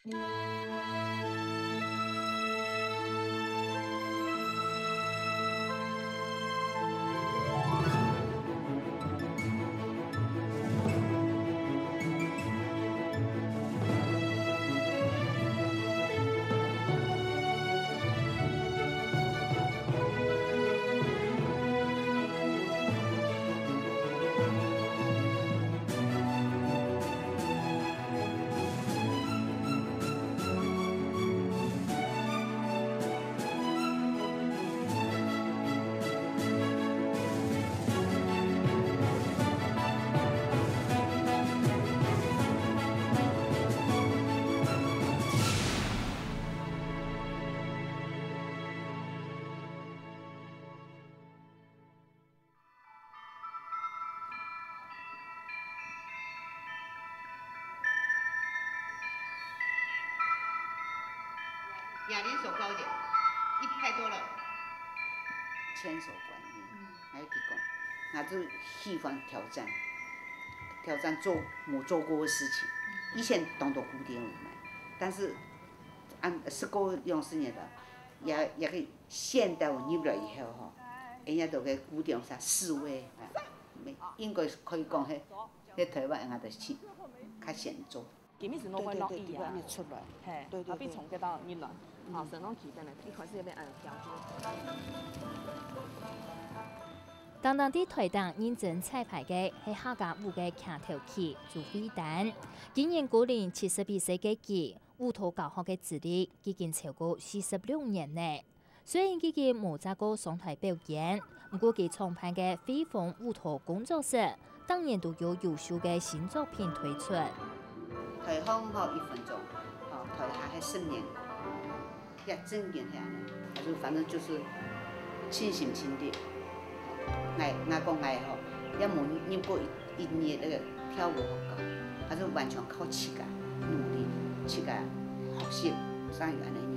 哑铃手高一点，太多了。 千手观音，还有提供，那就喜欢挑战没做过的事情。以前当做古典舞嘛，但是19用10年了，也个现代舞入来以后吼，人家都个古典啥示威啊，应该可以讲喺台湾人家就是较先做。 前面是弄块落叶啊， 出来， 嘿，后边从这到入来，好，整弄起的呢，一开始要变按调节。 当地台党认真彩排的是客家舞的桥头旗朱飞丹，今年高龄72岁的佢，舞蹈教学的资历已经超过46年呢。虽然佢冇咋过上台表演，不过佢创办的飞凤舞蹈工作室，当然都有优秀的新作品推出。 台风1分钟，台下係10年，也正經下呢，還是反正就是盡心盡力。我講也冇入過一年那個跳舞學校，還是完全靠自家努力，自家學習上原來呢。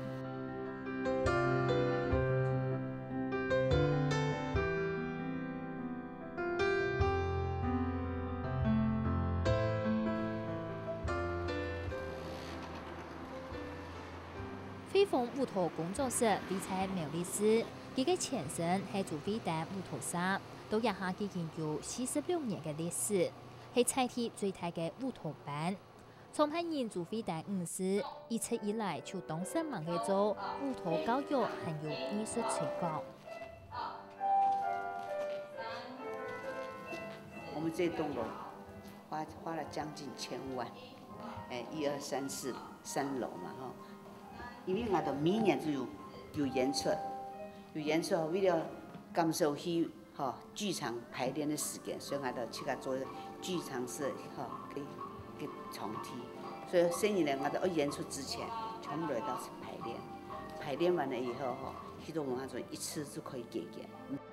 飞凤舞蹈工作室比在苗栗市，佢嘅前身係朱飞丹舞蹈社，到一下已經有46年嘅歷史，係菜市最大嘅舞蹈班。創辦人朱飞丹5世，一直以來就當身忙嘅做舞蹈教育，還有藝術推廣。 我們這棟樓花了將近1000萬，1、2、3、4 3樓嘛，吼。因為我哋每年都有演出，為了感受去劇場排練的時間，所以我哋去做劇場式嘅重提。所以新年呢，我哋演出之前全部來到是排練完了以後去到我哋一次就可以結業。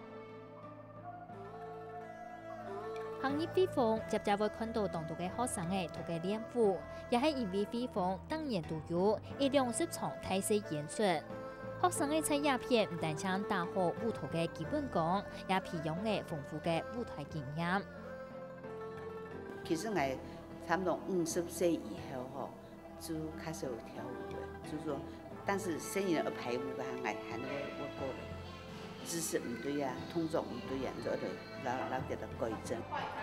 行業飛鳳，接會看到當地嘅學生嘅同嘅練舞，也係因為飛鳳當年都有120場大細演出。學生嘅參影片唔但將打好舞蹈嘅基本功，也培養嘅豐富嘅舞台經驗。 其實我差唔多50歲以後就開始有跳舞嘅，就是說，但是新年嘅排舞嘅我還我過了。姿勢唔對啊，動作唔對啊，就得老給他改正。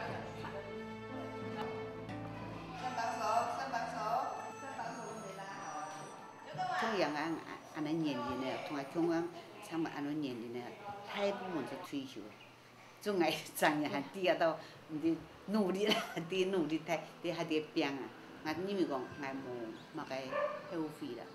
三把手回來。同樣安尼年齡呢，同埋同樣差唔多安尼年齡呢，大部分就退休，就愛賺嘢，還第二到唔啲努力啦，啲努力太，啲還啲拼啊，我因為講我冇該後悔啦。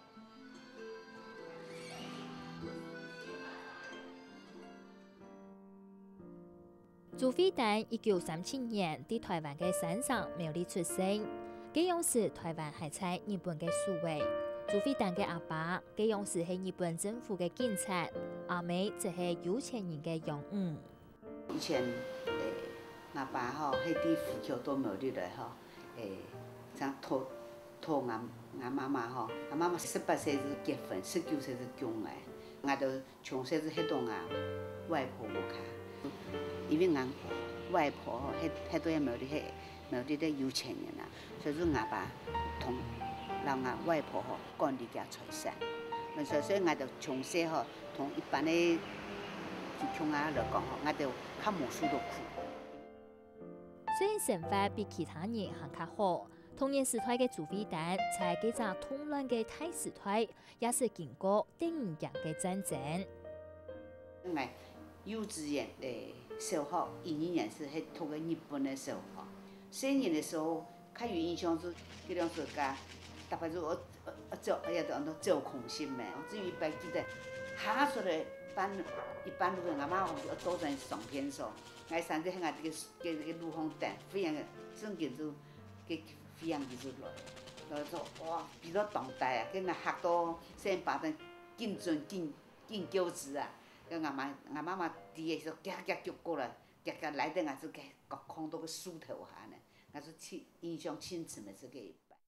朱飛丹1937年喺台灣嘅山上苗栗出生，嗰樣時台灣還在日本嘅數位。朱飛丹嘅阿爸嗰樣時係日本政府嘅警察，阿妹就係有錢人嘅養母。 以前阿爸喺啲富僑到苗栗來想拖我媽媽我媽媽18歲是結婚，19歲是嫁來，我就從細就喺度外婆屋企。因為我外婆喺多苗栗没有啲有钱人啊，所以说我爸同让我外婆吼管理家财产，所以我就从小吼同一般的穷仔来讲吼，我就较无输到苦。 虽然生活比其他人还较好，童年时代嘅祖父丹在几场动乱嘅大时代，也是经过第二样嘅战争。 我幼稚園的小學1、2年是喺讀嘅日本嘅小學，4年的時候較有印象是嗰兩暑假，大概就做空心嘅，我至於記得下出來一般路嘅阿媽我多人上片數，我甚至喺我嘅路紅燈，非常嘅真叫做嘅非常叫做來，就哇變咗當大啊，跟我嚇到成把人見盡見叫子啊！我媽媽啲嘢就夾叫過來，夾來得我就給看到個樹頭下呢，我就印象清楚咪這個一擺。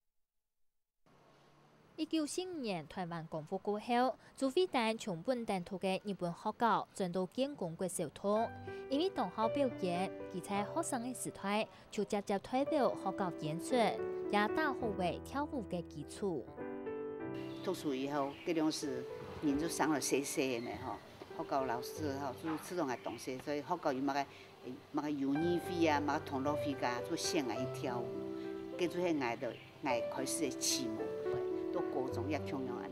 1945年台灣光復過後，祖父丹從本地讀嘅日本學校轉到建工國小讀，因為當校表現，佢在學生嘅時代就直接代表學校演出，也打好為跳舞嘅基礎。 讀書以後，嗰種是人就上了細細嘅嗬。學校老師吼，就這種嘅東西，所以學校有乜個幼兒會啊，乜個同樂會噶，就先愛去跳舞，跟住係愛開始嘅起舞，到高中也同樣安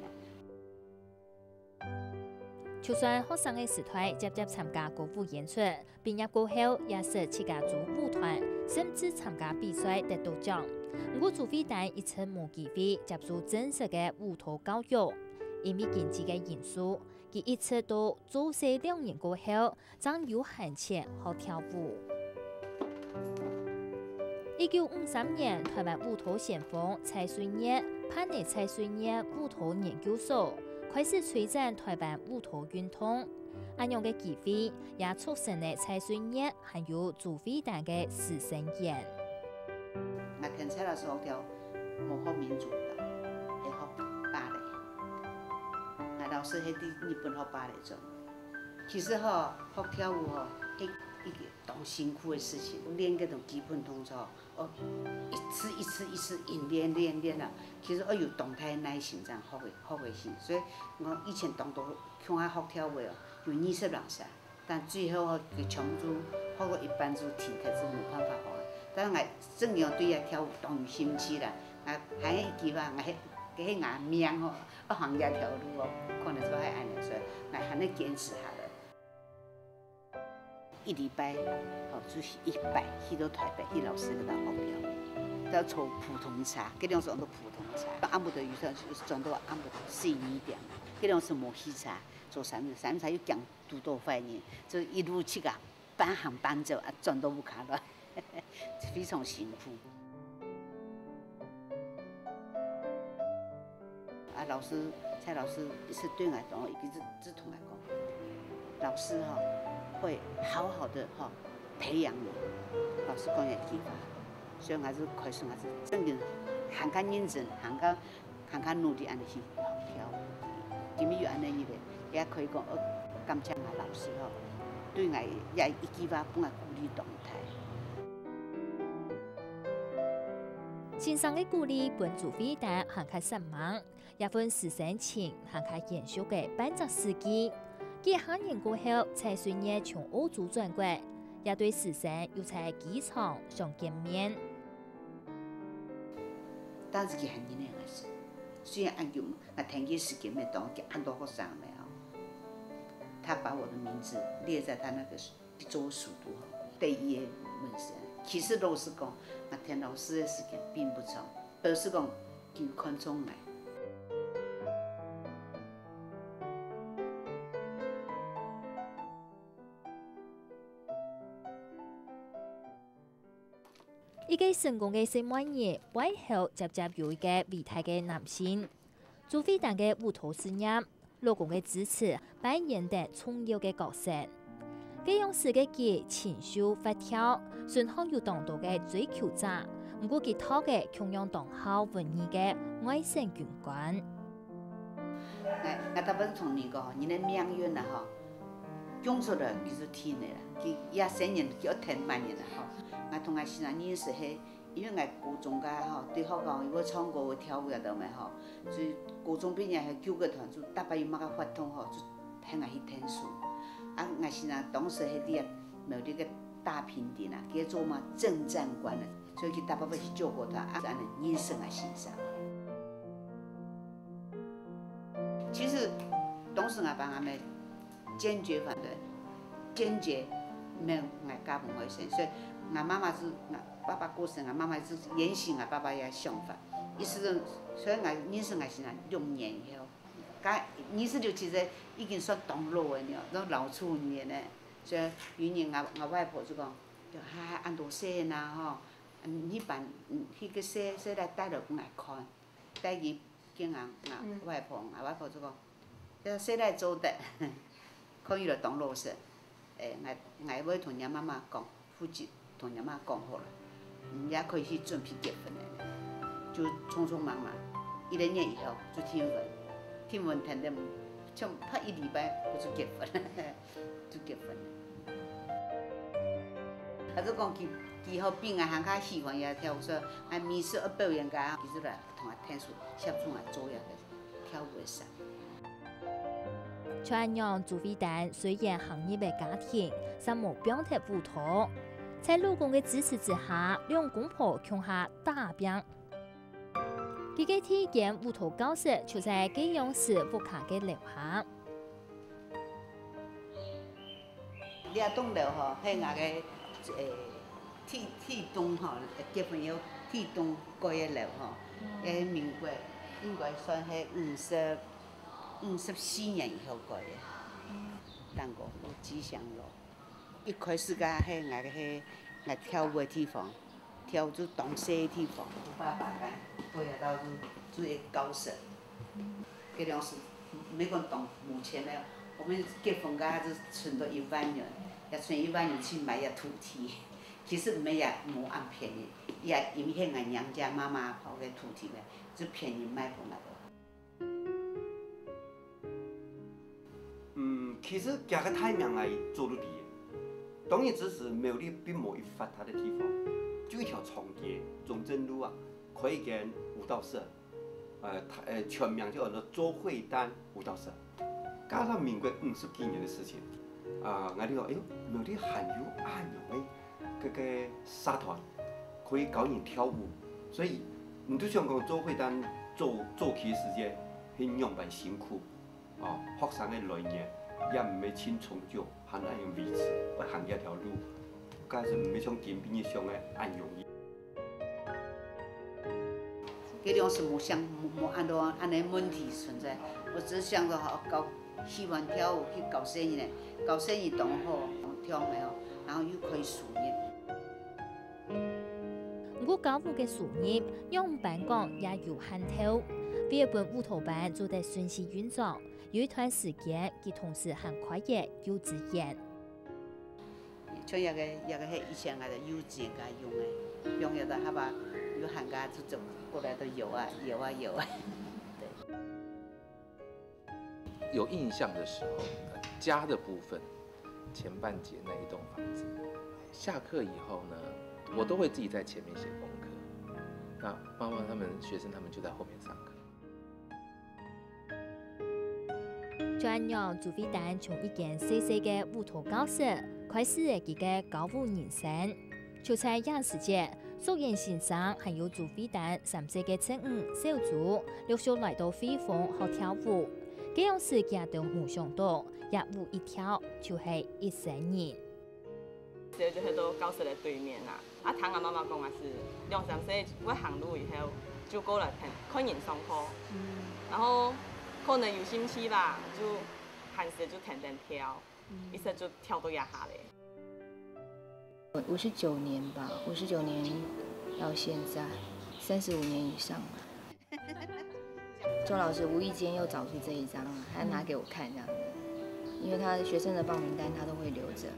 尼。 就算學生嘅時代接參加歌舞演出，畢業過後也是參加組舞團，甚至參加比賽得到獎。不過祖父丹一直冇機會接受正式嘅舞蹈教育，因為經濟嘅因素。佢一直到做社2年過後，才有閒錢學跳舞。1953年，台灣舞蹈先鋒蔡瑞業辦理蔡瑞業舞蹈研究所，開始推展台灣舞蹈運動。咁樣嘅機會，也促成了蔡瑞業還有祖父丹嘅師生緣。 我聽蔡老師學跳冇學民族的，係學芭蕾。老師喺啲日本學芭蕾做，其實嗬學跳舞嗬係一個當辛苦嘅事情，練嗰種基本動作，一次練啦。其實我有動態耐心，這樣學會先。所以我以前當到向下學跳舞哦，有20人噻，但最後佢全部學過一半就停，佢就冇辦法學。但係我正樣對佢跳舞當有興趣啦，我還一句話，我係我命嗬，我行一條路哦。可能就係安尼，所以我還能堅持下來。一禮拜就是100去到台北去老師嗰度學跳，要做普通茶，嗰種是做普通茶。暗晡的魚頭轉到暗晡11點，嗰種是冇喜茶，做三明茶又講肚多飯呢，就一路去個搬行搬走，轉到唔卡了，非常辛苦。老師蔡老師是對我講，一個字同我講，老師會好好的培養你。老師講嘅地方，所以我是開始我是真嘅行較認真，行較努力安尼去學跳舞。今日有安尼一個，也可以講感謝我老師對我也一句話幫我鼓勵動態。 先生嘅鼓勵本祖父丹行較失望，也分師生情行較延續嘅半個世紀。幾下年過後，蔡瑞業從澳洲轉國，也對師生又在機場相見面。 但是佢很年輕嘅事，雖然按叫我聽見時間沒當，佢很多學生沒有，他把我的名字列在他那個做書讀第一頁文章。其實老實講，我聽老師嘅時間並不長，而是講佢看重我。 一個成功嘅新玩意，背後接有一個偉大嘅男性。祖父丹嘅舞蹈事業，老公嘅支持扮演得重要嘅角色。這樣時嘅佢清秀活跳，順行有當道嘅追求者，唔過佢討嘅同樣當好文藝嘅愛神軍官。 我大部分同你講，你的命運啊，用出來佢就天嚟啦，佢一生人佢一天萬年啦，我同我先生認識係因为我高中甲吼对学校要唱歌、跳舞啊，都咪吼，所以高中毕业迄9个团就大把伊妈甲发通吼，就向我去听书。啊，我是呐当时迄啲没有那个大平顶啊，叫做嘛正战官啊，所以去大把要去照顾他，啊，安尼人生啊欣赏。其实当时我爸阿妹坚决反对，坚决没有我家门外生，所以我妈妈是我爸爸过世，我妈妈是沿袭我爸爸嘅想法，意思是，所以我人生也是呐6年以后，甲26、7岁已经算当老的了，都老处年呢。所以有年我外婆就讲，就按多细呐吼，迄班迄个细来带落来看，带去见我外婆，我外婆就讲，要细来做得，看伊就当老师，我要同人妈妈讲，负责同人妈讲好了，也可以去准备结婚的，就匆匆忙忙，1、2年以后就听闻谈的，就拍1礼拜我就结婚了，就结婚了。啊，就讲其后边行较喜欢也跳舞，所以每次表演家，其实来同我听书，协助我做个跳舞的事。 传扬朱伟丹虽然行业的家庭，但无表态舞蹈，在老公的支持之下，两公婆强下大病。佢嘅体验舞蹈教室就在基隆市福卡嘅楼下。 两栋楼吼，喺我嘅铁东吼，结婚有铁东盖嘅楼吼，民国应该算係54年以后盖嘅，当过吉祥路。一开始甲喺我嘅我跳舞嘅地方，跳就东西的地方，我爸爸干，我也到做一个教室，这样是没讲动目前呢，我们结婚噶就存到1万元，也存1万元去买一土地，其实没也无按便宜，也因为俺娘家妈妈跑个土地呢，就便宜卖过来的。 其实加个太阳来做得地，当然只是没有你并没有发达的地方，就一条长街，中正路啊，可以跟舞蹈社，全名叫做周慧丹舞蹈社，加上民国50几年的事情，我哋讲，哎呦，没有啲很有暗用的个社团，可以教人跳舞，所以你都想讲周慧丹做起时间很样板辛苦，学生的来源。也唔係輕重就，很難用維持，我行一條路，但是唔係像見邊上嘅按容易。 這種是冇按呢問題存在，我只是想着搞喜歡跳舞去搞生意呢，搞生意當好跳舞好，然後又可以收入。 我教舞嘅收入，用班講也有限頭，第2本舞蹈班做得順勢運作。有一段時間，佢同時很快嘅幼稚園。 像一個以前我哋幼稚園家用嘅到下巴有寒假就走過來都游啊。對。 有印象的時候，家的部分，前半節那一棟房子，下課以後呢，我都會自己在前面寫功課，那媽媽他們學生他們就在後面上課。 傳揚朱偉丹從一間細細嘅舞蹈教室開始了佢嘅教舞人生。就在亞視節，蘇妍先生還有朱偉丹3歲嘅親母小朱陸續來到飛鳳學跳舞，這樣時佢都冇想到，一舞一跳就係一生人。 就喺到教室嘅對面啦，聽我媽媽講話是2、3歲我行路以後就過來看人上課，然後。可能有興趣吧，就開始就天天跳，一直就跳到下嚟。 59年吧，59年到現在，35年以上吧。周老師無意間又找出這一張，還拿給我看這樣子，因為他學生的報名單他都會留着。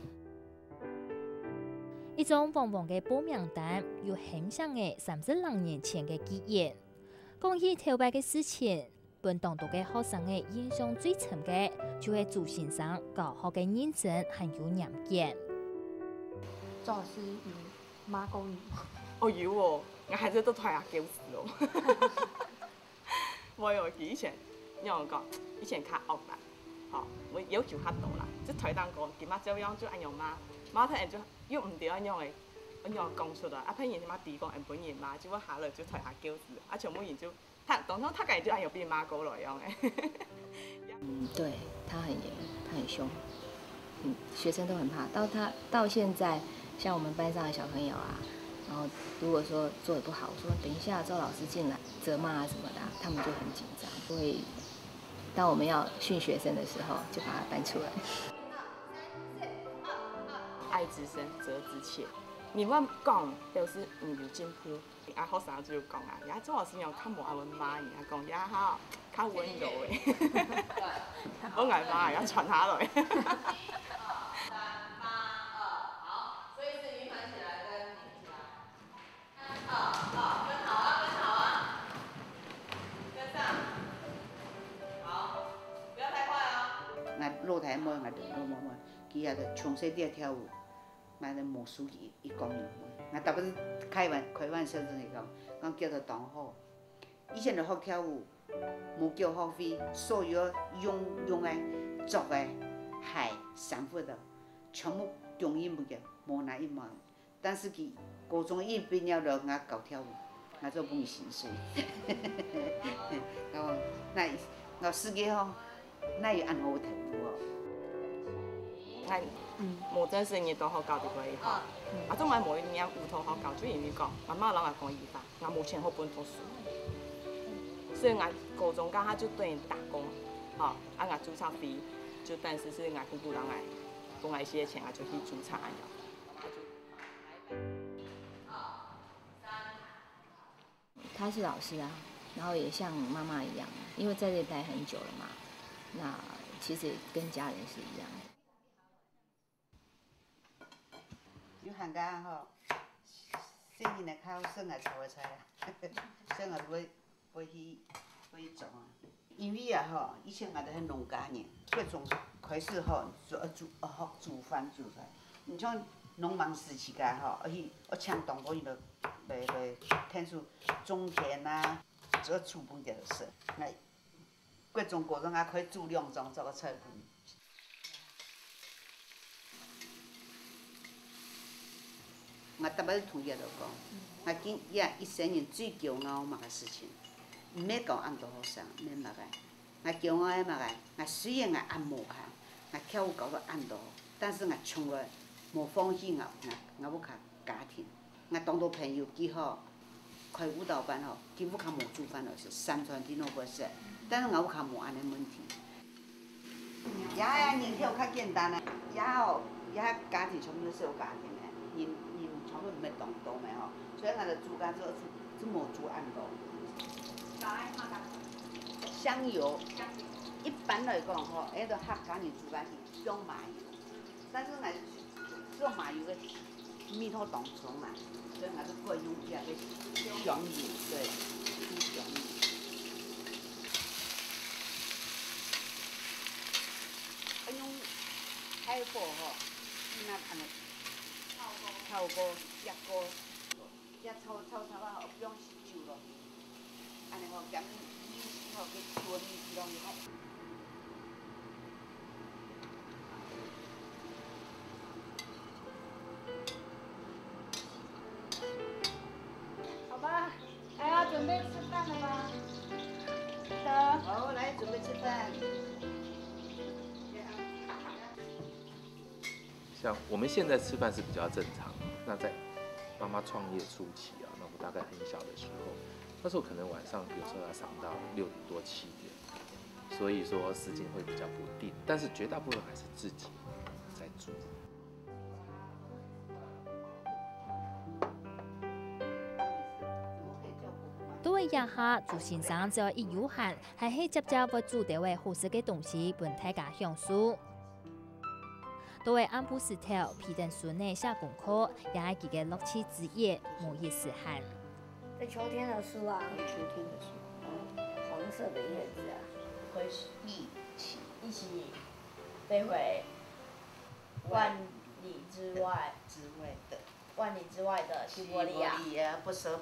一張黃黃嘅報名單，有很像嘅32年前嘅記憶，講起頭擺嘅事情。本當地嘅學生嘅印象最深嘅，就係朱先生教學嘅認真，還有嚴謹。 周老師媽講哦有哦，我孩子都退下教死哦。我有以前，因为我讲以前较恶啦，吼，我要求较大啦，即台当讲，今仔照样就按样妈，妈睇人就又唔对按样的，按样讲出来，啊，骗人他妈地讲按本人妈，就我下来就退下教死，啊，全部人就他当初他家就按样变妈狗来样的。 对他很严，他很凶，学生都很怕。到现在，像我们班上的小朋友啊，然后如果说做的不好，说等一下周老师进来责骂啊什么的，他们就很紧张，会当我们要训学生的时候，就把他搬出来。 爱之深，责之切。你我讲表示唔有进步，啊学生就讲啊，也周老师又较无阿阮妈，伊讲也好较温柔的，我爱妈也传下来。 落台摸，我就摸，伊也就从小就跳舞，我就魔术伊讲样，我特别开玩笑就是讲叫做同好。以前就学跳舞，无交学费，所有用的、做的、鞋、衫裤的，全部中音不给，无拿一毛。但是佢高中一毕业了，我搞跳舞，我做本薪水。我自己吼，那有按我跳舞哦。 无真是日都好教伫过伊吼，啊，总爱无一年有头好教，就因为讲妈妈人也讲伊法，我无钱好本读书，所以我高中刚他就对伊打工，吼，啊，我注册费就但是我姑姑人来给我一些钱，啊，就去注册安了。 他是老师啊，然后也像妈妈一样，因为在这里待很久了嘛，那其实跟家人是一样的。 有寒假吼，细人来考算也错菜啦，算也要去做啊。因为啊吼，以前我都很农家人，各种开始吼煮饭。你像农忙时期间吼，要抢东坡伊就来天数种田啊，做厝饭就是。各种各种啊，可以煮2种做个菜饭。我特别同意就讲，我今一生人最骄傲嘛个事情，唔免讲按多好生，免嘛个。我骄傲的嘛个，我虽然我按无下，我跳舞搞到按多，但是我从来无放弃我要家庭。我当到朋友几好，开舞蹈班吼，几乎较无煮饭就是三餐天都不食，但是我较无安尼问题。人跳较简单啊，家庭全部都是有家庭的，人全部唔係動的吼，所以我就煮家做冇煮按多。香油，一般来讲吼，迄个客家人煮家是用麻油，但是我做麻油的米土当中嘛，所以我就过用这个香油，对，香油。用海锅吼，那安尼。炒锅、热锅，炒啊，后不用洗酒咯。安尼吼，咸米丝吼，去煮米丝拢好。 好吧，还要准备吃饭了吗？ 好，来准备吃饭。 像我们现在吃饭是比较正常，那在妈妈创业初期啊，那我大概很小的时候，那时候可能晚上有时候要上到6点多7点，所以说时间会比较不定，但是绝大部分还是自己在煮。 都会夜下做先生只要一有限，还是接着会煮到的好食嘅东西，本大家享受。都会按部时条，批定孙内下功课，也系佢嘅乐趣之一，无一时限。 这秋天的书啊， 秋天的书， 黄色的叶子啊， 会一起飞回万里之外之外的。 万里之外的西伯利亚。 不熟。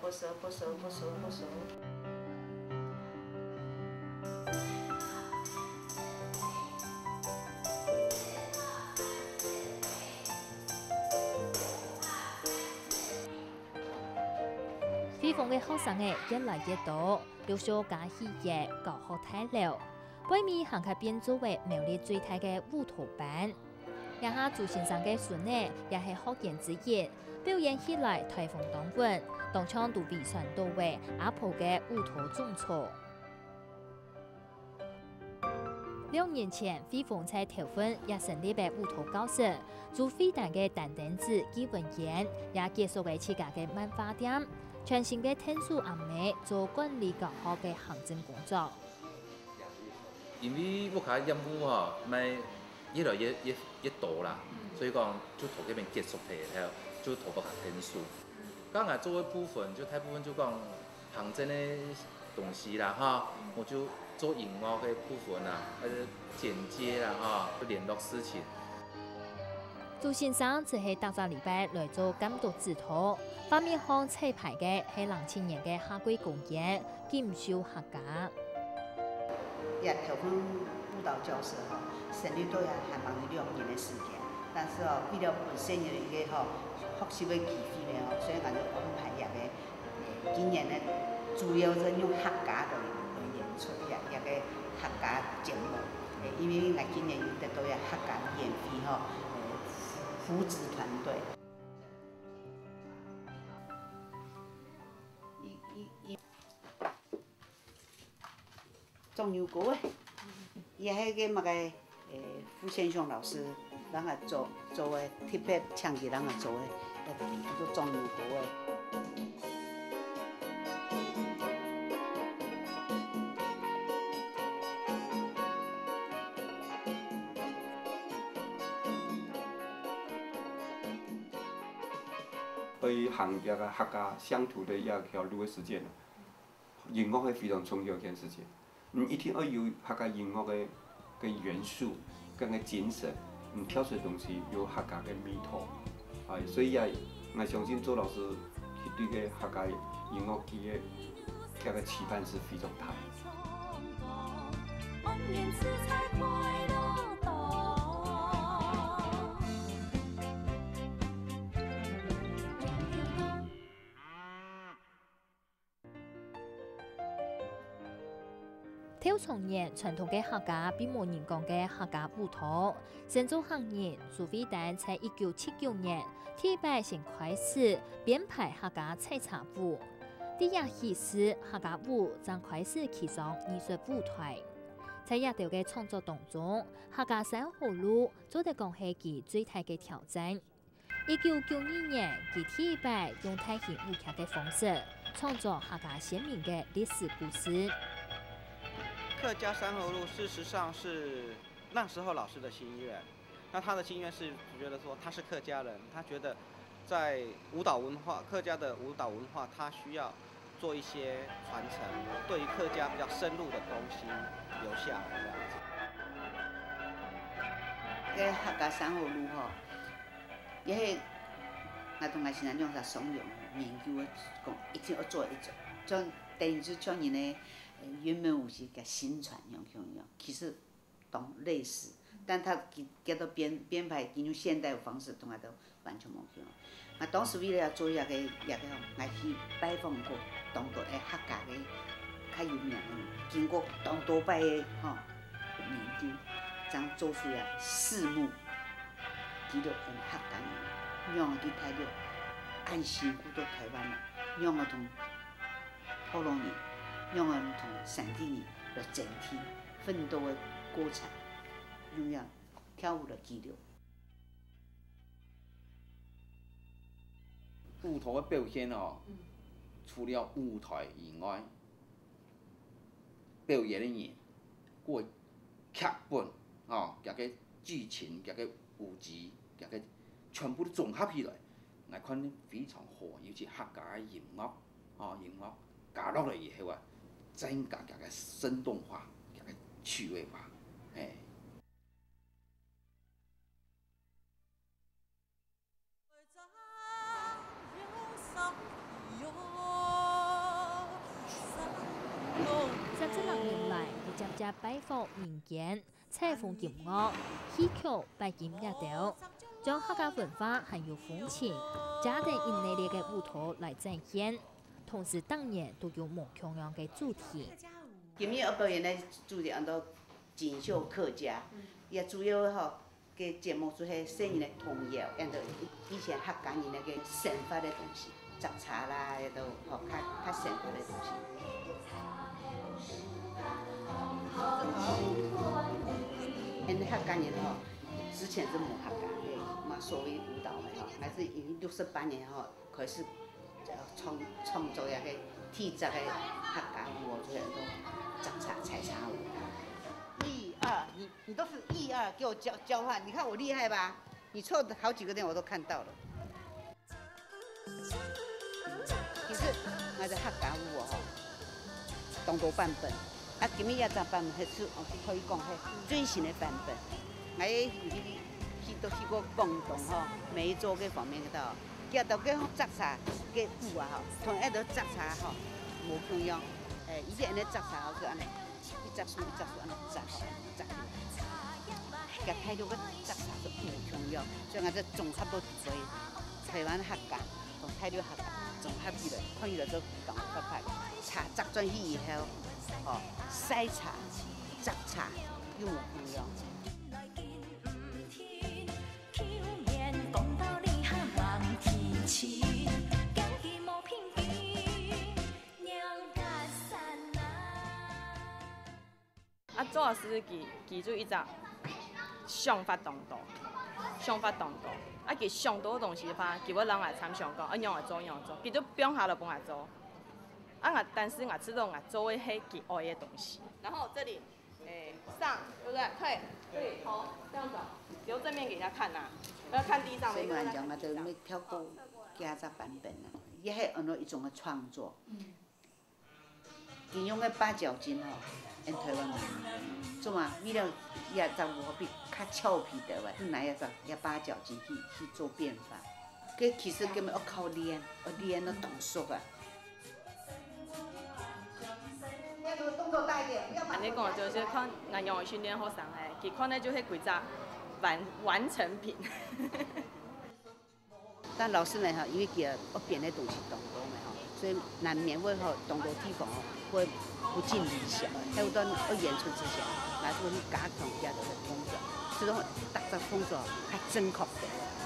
菲凤的学生诶越来越多，陆续加起嘅教学态了。外面行开变作为苗栗最大嘅舞蹈班，也下朱先生嘅孙呢，也系学员之一，表演起来台风当滚，当场都比算到位阿婆嘅舞蹈总错。2年前，菲凤在头份也成立嘅舞蹈教室，做非但嘅蛋蛋子基本演，也结束为自家嘅漫画店。全新嘅天数阿妹做管理教学嘅行政工作。 因为我看业务吼，咪越来越多啦，所以讲就头嗰边结束起来，就头不下天数。刚才做的部分就大部分就讲行政的东西啦哈，我就做荧幕的部分啦，剪接啦哈，联络事情。 朱先生只系搭个礼拜来做监督指导，方面向彩排嘅系2000年嘅夏季公演，兼收客家。 头份舞蹈教室成立都还蛮有2年的时间，但是为了本身有一个学习的机会呢所以我就安排今年呢主要是用客家的演出个客家节目，因为我今年有得到客家演员扶植团队。种牛歌也迄个傅先雄老师，咱个做的特别请给咱个做的，叫做种牛歌对行业个客家乡土的要条路的时间，音乐是非常重要一件事情。一定要有客家音乐的元素，跟个精神，跳出的东西有客家的味道，所以我相信周老师对个客家音乐佢个期盼是非常大。 跳重演传统嘅客家比冇人讲嘅客家舞蹈，先做行业苏菲丹在1979年第一摆先开始编排客家采茶舞，第二期是客家舞将开始启上艺术舞台。在亚条嘅创作当中，客家生活路做得讲系其最大嘅挑战。1992年，佢第一摆用大型舞剧嘅方式创作客家鲜明嘅历史故事。 客家山河路事实上是那时候老师的心愿，那他的心愿是觉得说他是客家人，他觉得在舞蹈文化，客家的舞蹈文化，他需要做一些传承，对于客家比较深入的东西留下来这样子。 个客家山河路也系我同我先生用在怂恿研究的讲，一定要做一种，像等于是像人呢。原本有是个新传用，其实同类似，但它叫做编排，进入现代的方式，同埋都完全无像。啊，当时为了做我去拜访过当地的客家的较有名的，经过多摆的研究，将做出来4幕，记录用客家人，让去睇到按辛苦到台湾了，让我同普通人。用我们同山地人的整体奋斗的过程，用跳舞的记录。 舞蹈的表现除了舞台以外，表演的人，个剧本加个剧情，加个舞姿，加个全部都综合起来，我看非常好，尤其客家的音乐，音乐加落来以后增加个生动化，个趣味化， 外，亦渐渐摆放民间采风音乐、戏曲、拜金乐调，将客家文化还有风情、家庭因内列嘅舞蹈来展现。同时，当然都有莫同样嘅主题。 今日我表演的主题叫做锦绣客家，也主要吼嘅节目就是说人的童谣，按照以前客家人那个生活的东西，杂茶啦，也都吼较生活的东西。因客家人吼，之前是冇客家的，嘛所谓舞蹈的吼，还是因68年吼开始创作遐个体制的客家舞，就是那种杂茶采茶舞。1、2，你都是1、2给我交换，你看我厉害吧？你错的好几个点我都看到了。其实我的客家舞吼，当多版本。啊，今日也只版本是可以讲係最新的版本。我去過廣東吼，梅州嘅方面嗰度，見到嘅雜茶嘅舞啊吼，同一道雜茶吼無同樣。以前嘅雜茶吼是安尼，一雜樹安尼雜吼，雜起來。個態度嘅雜茶是無同樣，所以我就綜合到對台灣客家同態度客家綜合起來，看起來都咁發派。茶雜轉去以後。哦，篩茶、雜茶有唔同樣。 啊，周老師記住一隻想法當道，啊，佢上多東西吧，叫我人來參詳講，啊，樣來做，記住變下就幫來做。啊，但是我知道我做的是佢愛的東西。然後這裡，上，對不對？退，對，頭，這樣子，由正面給人家看呐，要看地上。 所以我講我就沒跳過幾隻版本啦，也係按照一種嘅創作。佢用嘅八角筋吼，喺台灣買，做嘛？為了也就我比較俏皮的話，拿一八角筋去做變化。佢其實根本要靠練，要練到動作啊。 安尼講就是看我用訓練學生誒，佢看咧就係幾隻完成品。 但老師們哈，因為佢我編的東西動多嘛哈，所以難免會哈動多地方哈會不盡理想。還有到我演出之前，還是會去加強一下這個工作，這種搭個工作還真確的。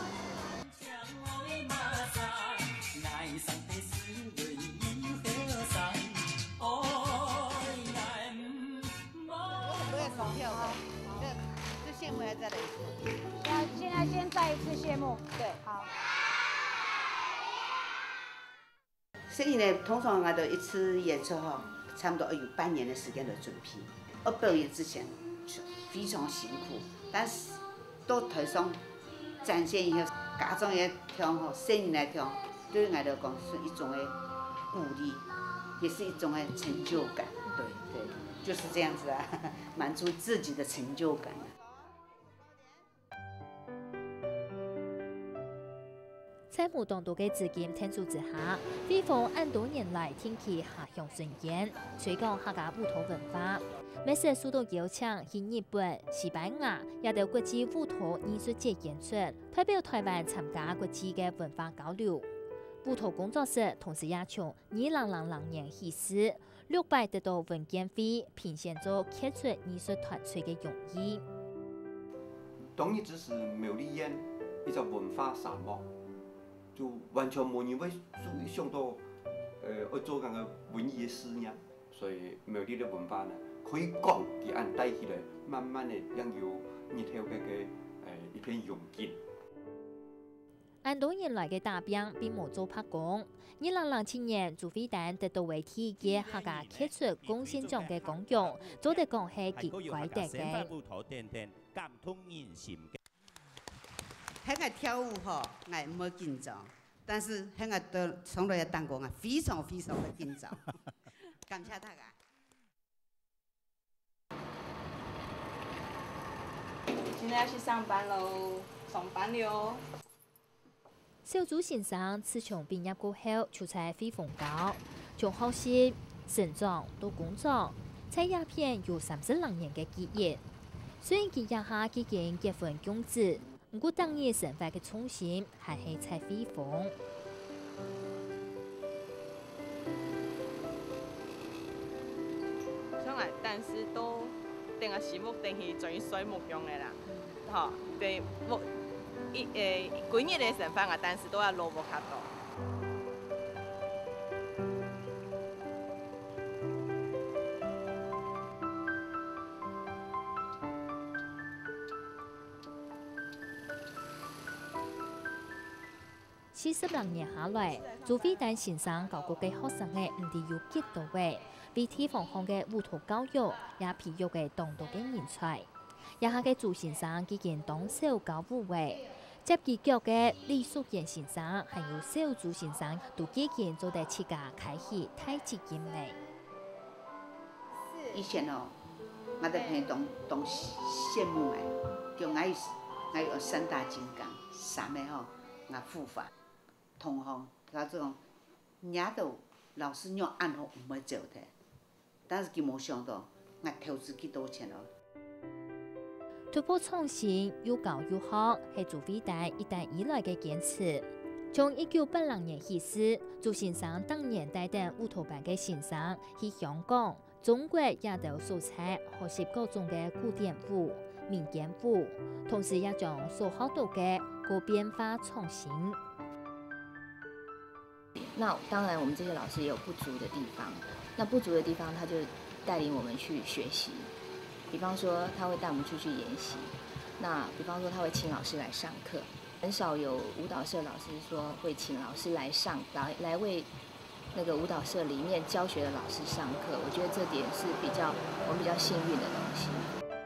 谢幕还再来一次。 现在先再一次谢幕。 对， 好。 所以呢，通常我的一次演出哈，差不多要有半年的时间的准备。我表演之前非常辛苦，但是到台上展现以后，家长也听吼，声音来听，对我来讲是一种的鼓励，也是一种的成就感。对，就是这样子啊，满足自己的成就感。 在冇當道嘅資金贊助之下，飛鳳按多年來天氣下鄉巡演，推廣客家舞蹈文化。每次數到邀請去日本、西班牙，也到國際舞蹈藝術節演出，代表台灣參加國際嘅文化交流。舞蹈工作室同時也從2000年起始，600得到文件費，評選做傑出藝術團隊嘅榮譽。 當然只是苗栗縣一個文化沙漠。就完全冇人會想到，要做咁嘅文藝嘅事業，所以苗栗嘅文化呢，可以講佢按帶起來，慢慢嘅讓有日後嘅一片榮景。 按多年來嘅打拼並冇做拍工，2007年朱飛丹得到為第一屆客家傑出貢獻獎嘅獎項，做得講係極快得嘅。 喺我跳舞吼，我唔會緊張，但是喺我到從來嘅當過，我非常的緊張。感謝大家。 現在要去上班咯，上班了。 小朱先生自從畢業過後，就在飛鳳高，從學習、成長到工作， 在鸦片有32年的基业。虽然佢一下已經結婚公子，不過當年生活嘅重心還係在飛鳳。 像係，但是都定個節目定係最水木用嘅啦，嚇，對木幾日嘅成分啊，但是都係蘿蔔卡多。 40年下來，朱飛丹先生教過嘅學生嘅唔止有幾多位，為地方上嘅舞蹈教育也培育嘅當代嘅人才。也下嘅朱先生已經當小教舞位，接佢腳嘅李淑賢先生還有小朱先生都已經做得自家開始太極劍嚟。 以前哦，我的朋友當羨慕誒，叫我有3大金剛，3個吼我護法。同行，他這種伢都老師讓按好唔會做的，但是佢冇想到我投資幾多錢咯。 突破創新，又教又學，係朱飛丹一旦以來嘅堅持。從1980年起始，朱先生當年帶領舞蹈班嘅學生去香港、中國也都素材學習各種嘅古典舞、民間舞，同時也將所學到嘅個變化創新。 那當然，我們這些老師也有不足的地方。那不足的地方，他就帶領我們去學習。比方說，他會帶我們出去研習。那比方說，他會請老師來上課。很少有舞蹈社老師說會請老師來為那個舞蹈社裡面教學的老師上課。我覺得這點是我們比較幸運的東西。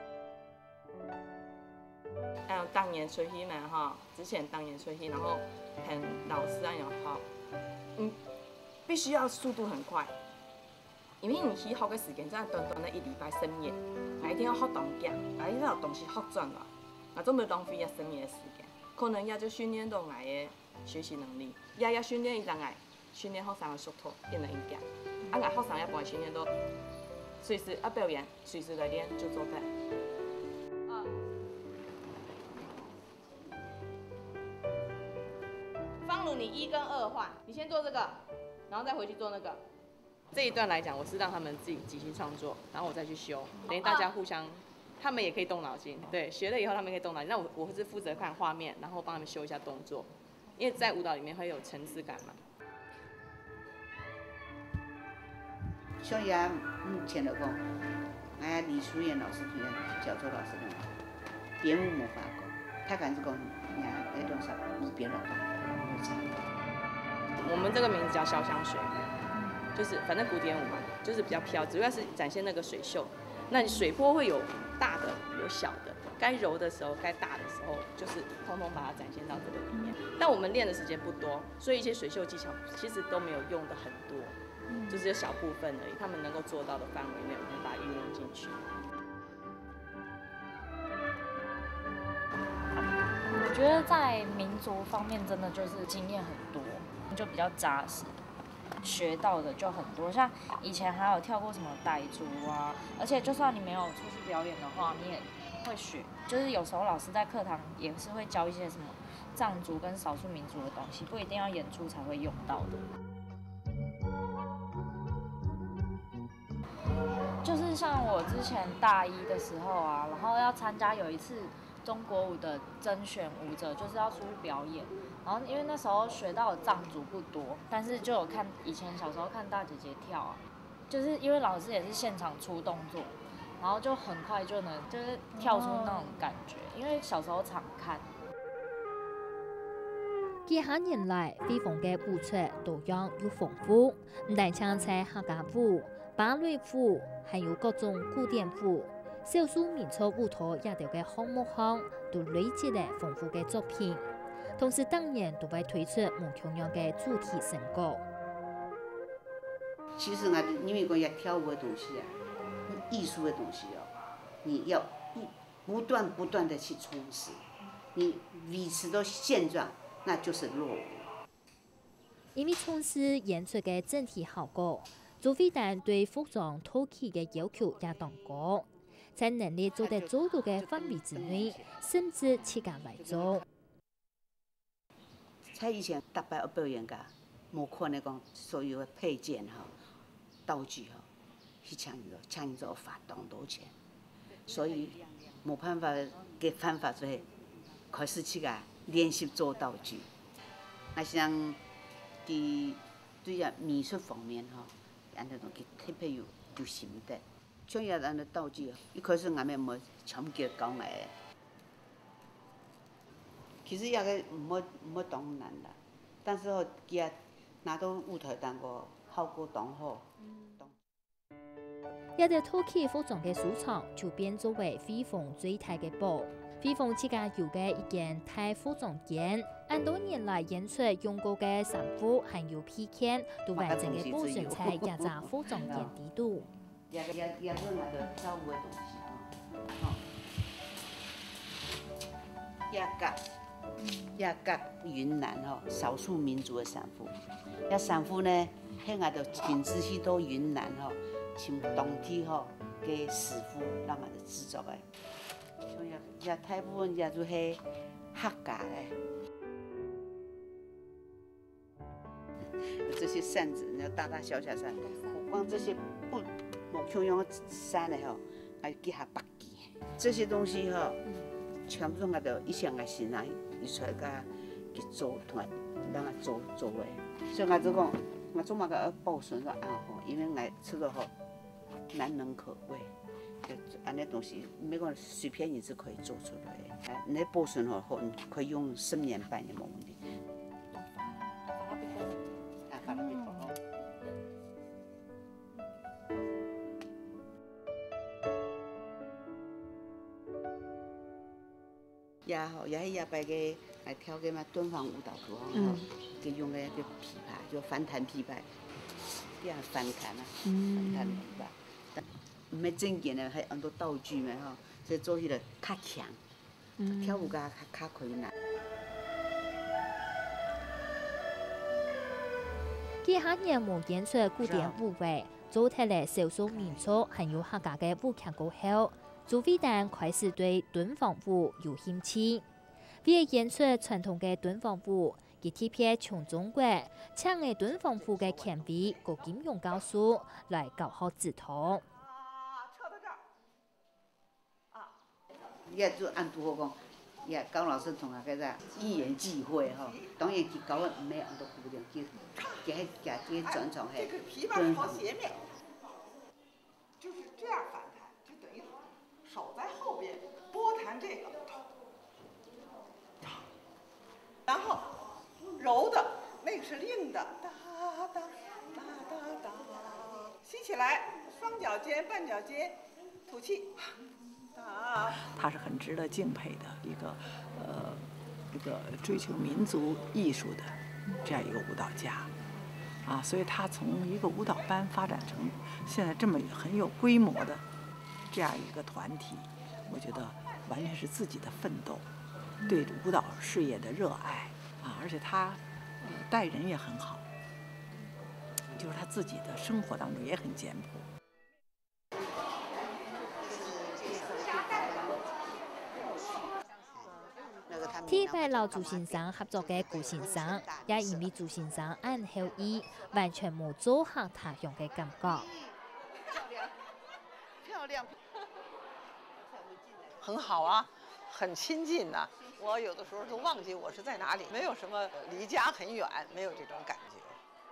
當年出去嘛哈，之前當年出去，然後很老師啊又好。必須要速度很快，因為你去學嘅時間真係短短的1禮拜3夜，一定要學當腳，一定要有東西學轉來，那總唔浪費一3夜嘅時間。可能也就訓練到我嘅學習能力，也訓練一陣我訓練學生嘅速度變得一點，我學生也幫我訓練到隨時表演，隨時來練就做得。方如你1跟2換，你先做這個，然後再回去做那個。這一段來講，我是讓他們自己即興創作，然後我再去修，等於大家互相，他們也可以動腦筋。對，學了以後他們可以動腦筋。那我是負責看畫面，然後幫他們修一下動作，因為在舞蹈裡面會有層次感嘛。 像也目前來講，李淑妍老師同小周老師呢，編舞冇法過，他敢是講，那種啥無邊勞動。 我們這個名字叫瀟湘水，就是反正古典舞嘛，就是比較飄，主要是展現那個水袖。那水波會有大的，有小的，該柔的時候，該大的時候，就是通通把它展現到這個裡面。但我們練的時間不多，所以一些水袖技巧其實都沒有用的很多，就只有小部分而已。他們能夠做到的範圍內，我們把它運用進去。 我覺得在民族方面，真的就是經驗很多，就比較扎實，學到的就很多。像以前還有跳過什麼傣族啊，而且就算你沒有出去表演的話，你也會學。就是有時候老師在課堂也是會教一些什麼藏族跟少數民族的東西，不一定要演出才會用到的。就是像我之前大一的時候啊，然後要參加有一次中國舞的甄選舞者，就是要出去表演。然後因為那時候學到的藏族不多，但是就有看以前小時候看大姐姐跳啊，就是因為老師也是現場出動作，然後就很快就能就是跳出那種感覺，因為小時候常看。 幾下年來，飛鳳嘅舞出多樣又豐富，唔但唱在客家舞、芭蕾舞，還有各種古典舞。少數民族舞蹈也條嘅項目上都累積了豐富嘅作品，同時當年都會推出唔同樣嘅主題成果。 其實因為講要跳舞嘅東西啊，藝術嘅東西哦，你要不斷的去充實，你維持到現狀，那就是落伍。 因為充實演出嘅整體效果， 朱飞丹对服装陶器的要求也当高，在能力做得做到的范围之内，甚至自家来做。 在以前大摆表演噶，无可能讲所有的配件哈、道具哈，去抢伊做花当多钱，所以没办法给方法做，开始去个练习做道具。那像对呀美术方面哈，安那种特别有心得。像伊安那道具，一开始俺们没全部教来的。其实也个没当难啦，但是哦，也拿到舞台当个效果当好。 一条陶器服装的收藏就变作为飞凤最大的宝。飞凤自家有的一件大服装间，按多年来演出用过的衫裤还有披肩，都完整的保存在一只服装间底度。 也是那个跳舞的东西哦，亚甲云南吼少数民族的衫服，衫服呢，迄个就品质许多云南吼，像当地吼嘅师傅让俺哋制作的，像大部分也就是客家的，这些扇子，大大小小扇，光这些布木匠用扇的吼，还结下白机，这些东西吼，全部我都一向个是拿伊出来甲去做，同埋让我做的。所以我就讲，我做嘛个要保存个安好，因为我吃的好难能可贵。就安尼东西，没讲随便你是可以做出来的。哎，你保存好，可以用10年8年没问题。法拉比多。也摆个来跳个嘛敦煌舞蹈课吼，就用个琵琶，就翻弹琵琶，这样翻弹啊，翻弹琵琶。唔係正件的，还很多道具嘛吼，所以做起来较强，跳舞较困难。 几下年无演出古典舞会，做出来少数民族还有客家的舞剧过后，朱飞丹开始对敦煌舞有兴趣。为了演出传统的敦煌舞，佢特别从中国请嘅敦煌舞的前辈郭金勇教授来教学指导。 也就按拄好讲，也高老师同学个一言际会吼，当然佢教的唔係按到固定，佢传承係。 这个琵琶好斜面，就是这样反弹，就等于手在后边拨弹这个，然后柔的那个是令的，哒哒哒哒哒，吸起来，双脚尖、半脚尖，吐气。他是很值得敬佩的一个追求民族艺术的这样一个舞蹈家，啊，所以他从一个舞蹈班发展成现在这么很有规模的这样一个团体，我觉得完全是自己的奋斗，对舞蹈事业的热爱啊，而且他待人也很好，就是他自己的生活当中也很简朴。 天拜老朱先生合作嘅顾先生，也因为朱先生按后意，完全冇做客他乡嘅感觉。 漂亮，很好啊，很亲近呐。我有的时候都忘记我是在哪里，没有什么离家很远，没有这种感觉。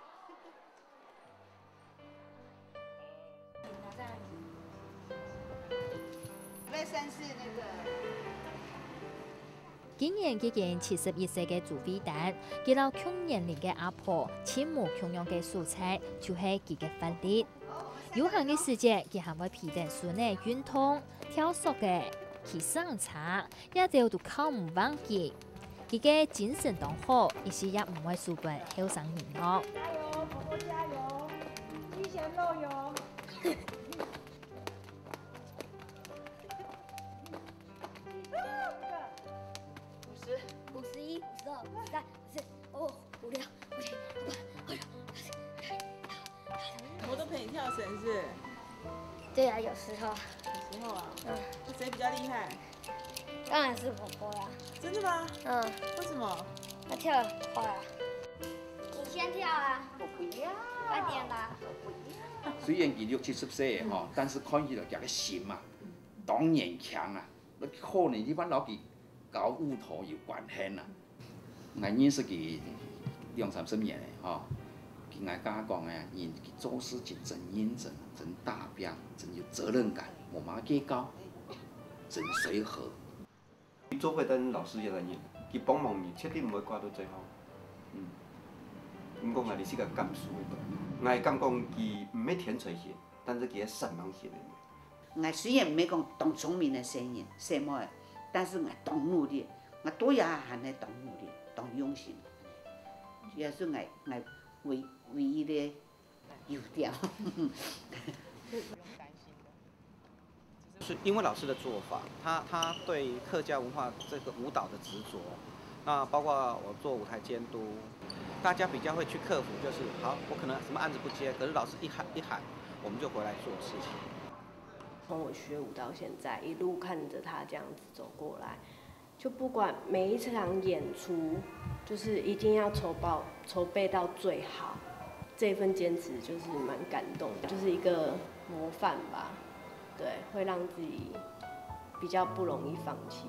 今年已經71歲嘅朱飛丹，佢老窮年齡嘅阿婆，親母同樣嘅素材，就係佢嘅範例。有限嘅時節，佢還會皮定孫嘅運動、跳索嘅、去上茶，一條都靠唔忘記。佢嘅精神當好，一時也唔會輸俾後生人咯。 加油，婆婆加油！雞鹹肉油。 51、52、53、54、55、56、57、58、59、60。 我都陪对啊，有时候。 有时候啊。 嗯。 那谁比较厉害？ 当然是婆婆啦。 真的吗？ 嗯。 为什么？ 他跳得很快啊。你先跳啊。我不要。快点啦。我不要。 虽然佢60、70岁吼，但是看起来佢个心啊，当然强啊。你可能你班老佢搞乌头有关系啊。我认识佢2、30年嘞吼，佢我甲讲诶，人佢做事情真认真、真大表、真有责任感，无嘛计较，真随和。 做伙等老师一个人，佢帮忙你彻底唔会挂到最后。唔讲我哋是个感受喺度，我係感讲佢唔係天才型，但是佢係神盲型嘅。 我虽然唔係講當聰明嘅聲音，什麼嘅，但是我當努力，我多也係係當努力，當用心，也是我唯一的優點。 是因为老师的做法，他对客家文化这个舞蹈的执着，那包括我做舞台监督，大家比较会去克服，就是好，我可能什么案子不接，可是老师一喊，我们就回来做事情。 从我学舞到现在，一路看着他这样子走过来，就不管每一场演出，就是一定要筹备到最好，这份坚持就是蛮感动的，就是一个模范吧。对，会让自己比较不容易放弃。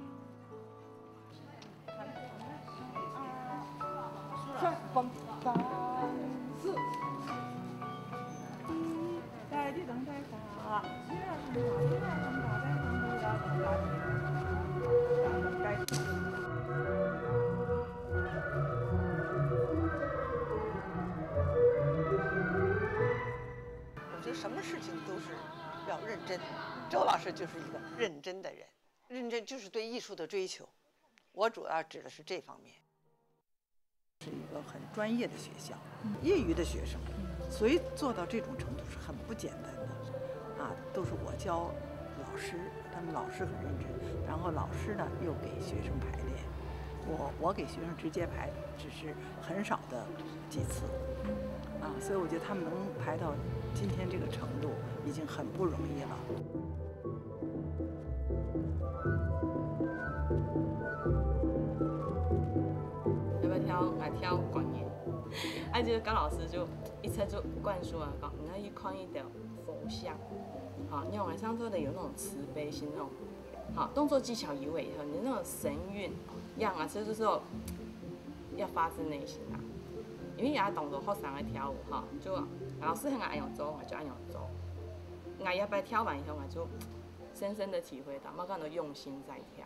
我觉得什么事情都是要认真。周老师就是一个认真的人，认真就是对艺术的追求。我主要指的是这方面。是一个很专业的学校，业余的学生，所以做到这种程度是很不简单的。啊，都是我教老师，他们老师很认真，然后老师呢又给学生排练，我给学生直接排，只是很少的几次。啊，所以我觉得他们能排到今天这个程度，已经很不容易了。 要不要挑？来挑管乐。就是高老师就一直就灌输啊，讲你要去看一条佛像，好，你晚上做的有那种慈悲心那种，好，动作技巧以为以后，你那种神韵样啊，其实就是要发自内心啊。因为也当作学生来跳舞哈，就老师很爱样做，我就按样做。我也摆跳完以后，我就深深的体会到，妈干都用心在跳。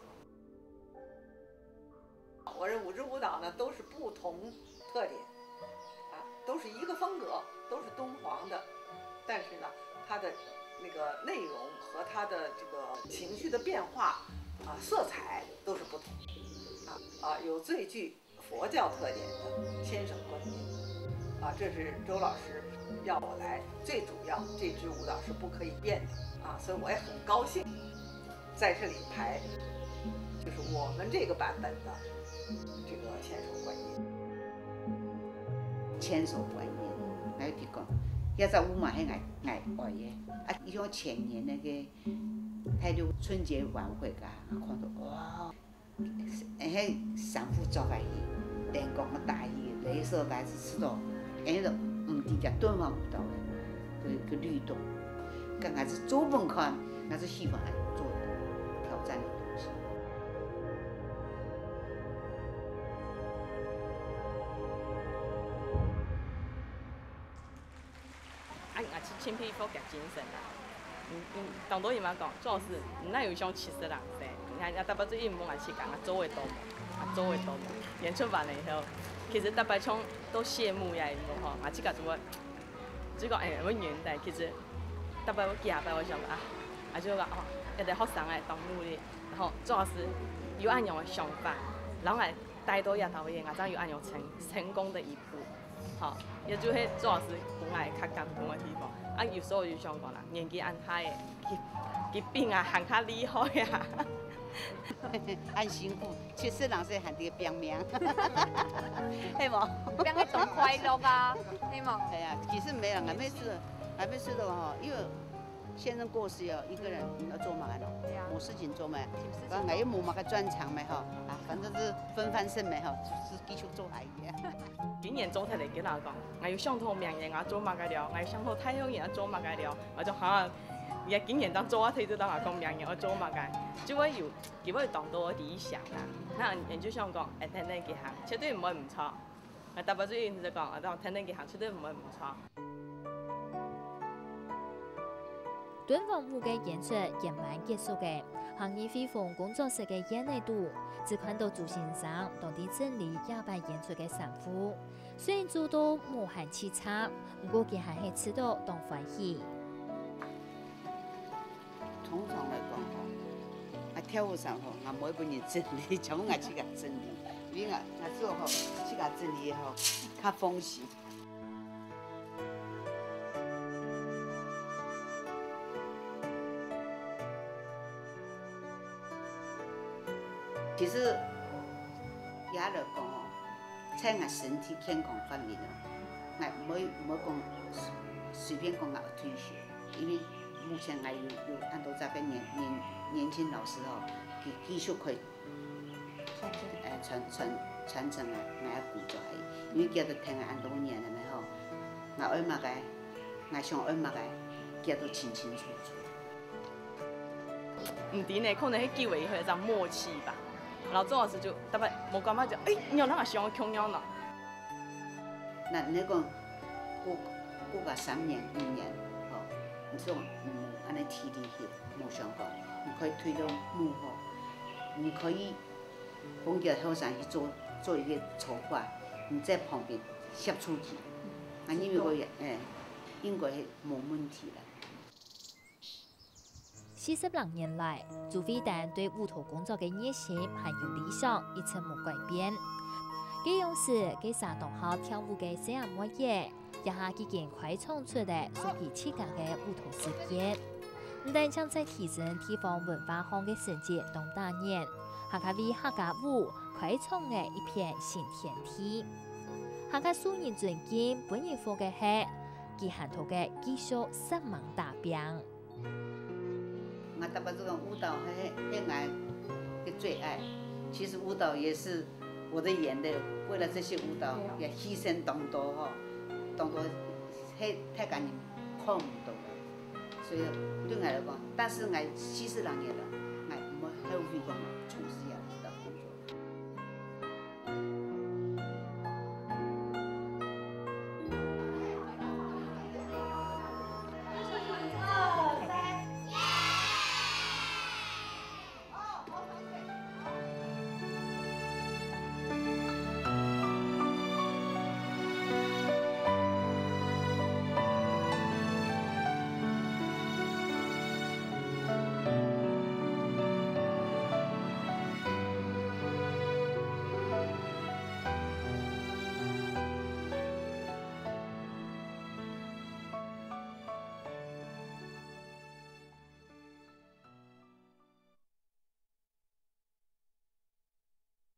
我这5支舞蹈呢，都是不同特点，啊，都是一个风格，都是敦煌的，但是呢，它的那个内容和它的这个情绪的变化，啊，色彩都是不同，有最具佛教特点的千手观音，啊，这是周老师要我来，最主要这支舞蹈是不可以变的，啊，所以我也很高兴在这里排，就是我们这个版本的这个千手观音。 千手观音，我有啲讲，一隻舞嘛係愛嘅，啊，伊像前年那個台州春節晚會噶，我看到哇，迄三幅作嘅戲，電光嘅大戲，鐳射白子吃到，迄個唔係只敦煌舞蹈嘅個律動，剛開始做本看，我是希望做挑戰的東西。 千篇一佛夾精神啦。當到伊嘛講，做事唔那有像70人噻。你看，大伯最近冇愛去講，做的多冇，做的多冇。演出完了以後，其實大伯從都謝幕呀，冇吼，啊，這個做，這個我原但其實大伯記下，我想啊，就講哦，一個學生來當努力，然後做事有按樣的想法，然後來帶到一頭嘢，我真有按樣成功的一步，好，也就係做事本來較感動的地方。啊，有時候就想講啦，年紀按大嘅，佢變啊行較厲害啊。 很辛苦，70人歲行啲拼命，係冇？ 拼得仲快樂啊，係冇？ 係啊，其實沒人，還沒試到哈，因為先生过世哦，一个人要做嘛咯，冇事情做嘛，我也冇嘛个专长嘛吼，啊，反正是分翻身嘛吼，就是继续做下嘅。 今年总体嚟讲来讲，我要想到明年我做嘛个了，我要想到太阳年做嘛个了，我就哈，也今年当做我睇到我讲明年我做嘛个，就我要基本当到我理想啦。那研究上讲，天天几行，绝对唔会唔错。我大把最近就讲，当天天几行，绝对唔会唔错。 敦煌舞嘅演出圆满结束嘅，行业飞凤工作室嘅演内度，只看到朱先生当地整理亚班演出嘅衫裤，虽然做到无限凄惨，不过佢还是吃到当欢喜。 通常来讲吼，啊跳舞上吼，我每本人整理，从我去甲整理，因为我做吼去甲整理吼，较丰实。其实也来讲哦，在我身体健康方面哦，我唔好讲随便讲我退休，因为目前我有按到这个年轻老师哦，继续可以传承啊，我要鼓作的，因为叫做听按多年了嘛吼，我爱嘛个，我想爱嘛个，叫做清清楚楚。 唔知呢，可能迄机会有一种默契吧。老周老师就大概冇感觉就，你那也想强了呢。 那你讲过个3年5年，吼，你说安尼体力去冇想过，你可以推动幕后，你可以帮着后生去做一个筹划，你在旁边协助去，啊，因为我应该冇问题了。 42年来，朱飞丹对舞蹈工作的热情还有理想一直冇改变。佢用时佢3同校跳舞嘅小阿妹嘢，也下佢件快创出嚟属于自家嘅舞蹈事业。唔但将在提升地方文化行嘅成绩当大年，还可为客家舞开创嘅一片新天地。客家数人尊敬本人科嘅系，佢hand头嘅技术十万大兵。 我大把这种舞蹈，是我的最爱。其实舞蹈也是我的眼泪，为了这些舞蹈也牺牲当多哈，当多，太感人看唔到了。所以对我来讲，但是我40多年了，我冇后悔过嘛，从事。